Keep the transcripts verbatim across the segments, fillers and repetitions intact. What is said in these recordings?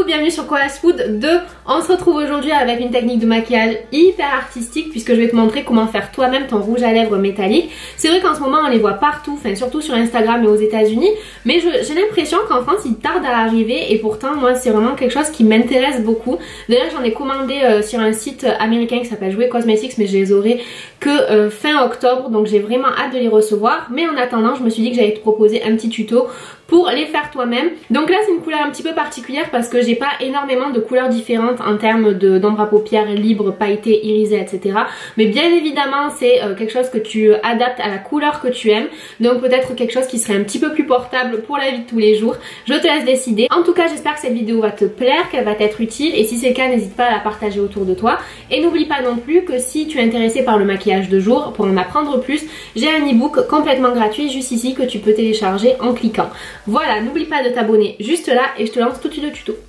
Coucou, bienvenue sur Koala's Food deux. On se retrouve aujourd'hui avec une technique de maquillage hyper artistique puisque je vais te montrer comment faire toi-même ton rouge à lèvres métallique. C'est vrai qu'en ce moment on les voit partout, enfin surtout sur Instagram et aux États-Unis, mais j'ai l'impression qu'en France ils tardent à arriver et pourtant moi c'est vraiment quelque chose qui m'intéresse beaucoup. D'ailleurs j'en ai commandé euh, sur un site américain qui s'appelle Jouer Cosmetics, mais je les aurai que euh, fin octobre, donc j'ai vraiment hâte de les recevoir. Mais en attendant je me suis dit que j'allais te proposer un petit tuto pour les faire toi-même. Donc là c'est une couleur un petit peu particulière parce que j'ai pas énormément de couleurs différentes en termes d'ombre à paupières libre, pailletée, irisée, et cetera. Mais bien évidemment c'est euh, quelque chose que tu adaptes à la couleur que tu aimes. Donc peut-être quelque chose qui serait un petit peu plus portable pour la vie de tous les jours. Je te laisse décider. En tout cas j'espère que cette vidéo va te plaire, qu'elle va t'être utile. Et si c'est le cas, n'hésite pas à la partager autour de toi. Et n'oublie pas non plus que si tu es intéressé par le maquillage de jour, pour en apprendre plus, j'ai un e-book complètement gratuit juste ici que tu peux télécharger en cliquant. Voilà, n'oublie pas de t'abonner juste là et je te lance tout de suite le tuto.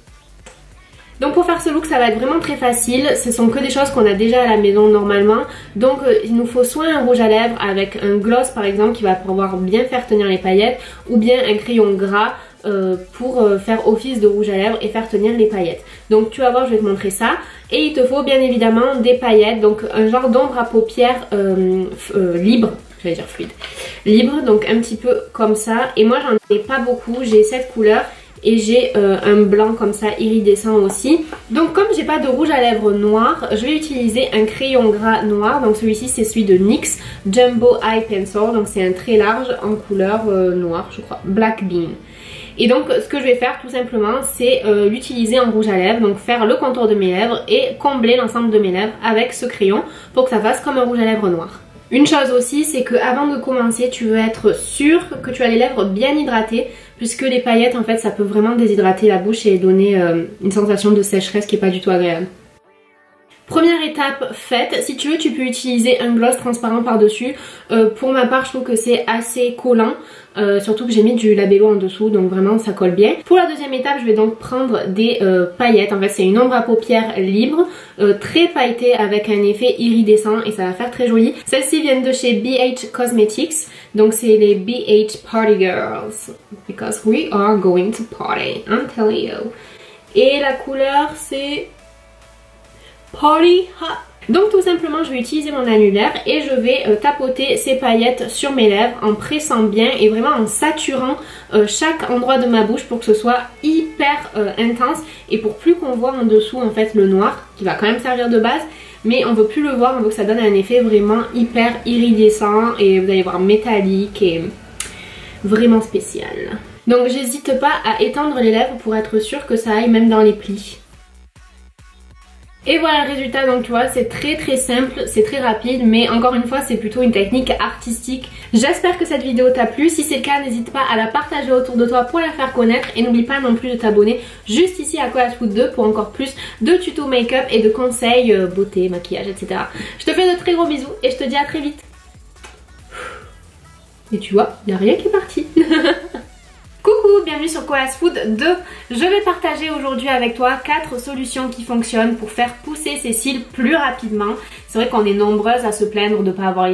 Donc pour faire ce look ça va être vraiment très facile, ce sont que des choses qu'on a déjà à la maison normalement. Donc euh, il nous faut soit un rouge à lèvres avec un gloss par exemple qui va pouvoir bien faire tenir les paillettes, ou bien un crayon gras euh, pour euh, faire office de rouge à lèvres et faire tenir les paillettes. Donc tu vas voir, je vais te montrer ça. Et il te faut bien évidemment des paillettes, donc un genre d'ombre à paupières euh, euh, libre. J'allais dire fluide, libre, donc un petit peu comme ça. Et moi j'en ai pas beaucoup, j'ai cette couleur et j'ai euh, un blanc comme ça iridescent aussi. Donc comme j'ai pas de rouge à lèvres noir, je vais utiliser un crayon gras noir. Donc celui-ci c'est celui de N Y X Jumbo Eye Pencil, donc c'est un très large en couleur euh, noire je crois, Black Bean. Et donc ce que je vais faire tout simplement c'est euh, l'utiliser en rouge à lèvres, donc faire le contour de mes lèvres et combler l'ensemble de mes lèvres avec ce crayon pour que ça fasse comme un rouge à lèvres noir. Une chose aussi c'est que avant de commencer tu veux être sûr que tu as les lèvres bien hydratées, puisque les paillettes en fait ça peut vraiment déshydrater la bouche et donner euh, une sensation de sécheresse qui est pas du tout agréable. Première étape faite, si tu veux tu peux utiliser un gloss transparent par dessus. Euh, pour ma part je trouve que c'est assez collant, euh, surtout que j'ai mis du labello en dessous, donc vraiment ça colle bien. Pour la deuxième étape je vais donc prendre des euh, paillettes, en fait c'est une ombre à paupières libre, euh, très pailletée avec un effet iridescent et ça va faire très joli. Celles-ci viennent de chez B H Cosmetics, donc c'est les B H Party Girls, because we are going to party, I'm telling you. Et la couleur c'est Party Hot. Donc tout simplement je vais utiliser mon annulaire et je vais euh, tapoter ces paillettes sur mes lèvres en pressant bien et vraiment en saturant euh, chaque endroit de ma bouche pour que ce soit hyper euh, intense et pour plus qu'on voit en dessous en fait le noir qui va quand même servir de base, mais on veut plus le voir, on veut que ça donne un effet vraiment hyper iridescent et vous allez voir métallique et vraiment spécial. Donc j'hésite pas à étendre les lèvres pour être sûre que ça aille même dans les plis. Et voilà le résultat, donc tu vois c'est très très simple, c'est très rapide, mais encore une fois c'est plutôt une technique artistique. J'espère que cette vidéo t'a plu, si c'est le cas n'hésite pas à la partager autour de toi pour la faire connaître et n'oublie pas non plus de t'abonner juste ici à Koala's Food deux pour encore plus de tutos make-up et de conseils euh, beauté, maquillage, et cetera. Je te fais de très gros bisous et je te dis à très vite. Et tu vois, il n'y a rien qui est parti. Coucou, bienvenue sur Koala's Food deux. Je vais partager aujourd'hui avec toi quatre solutions qui fonctionnent pour faire pousser ses cils plus rapidement. C'est vrai qu'on est nombreuses à se plaindre de ne pas avoir les